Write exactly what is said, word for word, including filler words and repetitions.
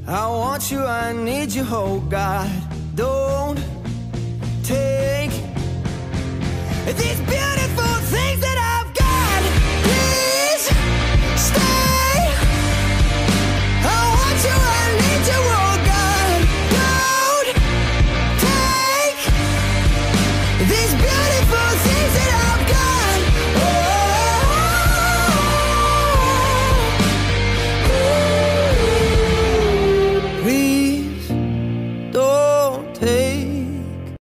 I want you, I need you, oh God. Don't take this beauty